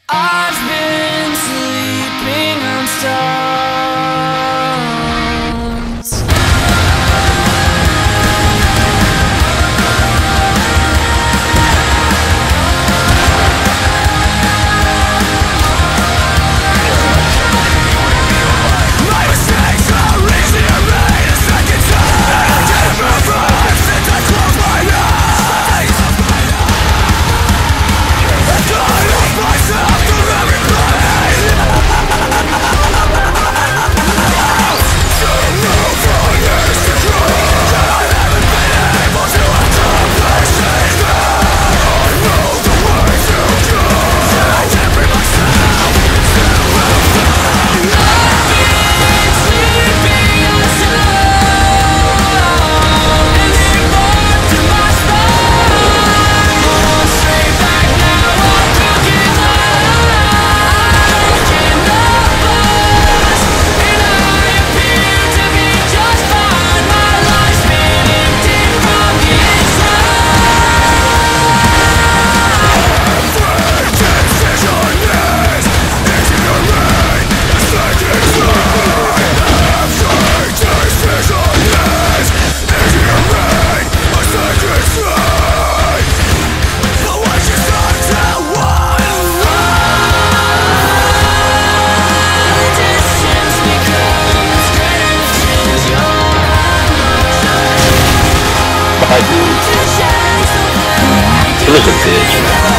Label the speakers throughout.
Speaker 1: I've been sleeping on stones. My mistakes are easy to read a second time. I can't move right since I close my eyes. I cut off myself from everybody. To move on is to grow. That I haven't been able to accomplish anything. I know the way to go. That I can't bring myself to move on. I've been sleeping on stone, and it burned to my spine. Going straight back now, I'm broken down. Broken numbers, and I appear to be just fine. My life's been empty from the
Speaker 2: I do. He was a bitch.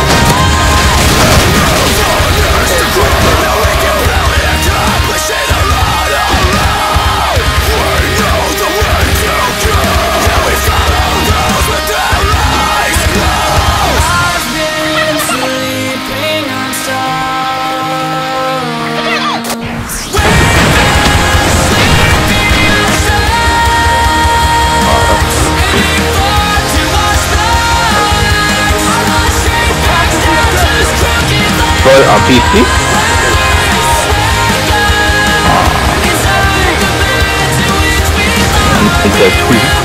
Speaker 2: But on PC? It's a tweet.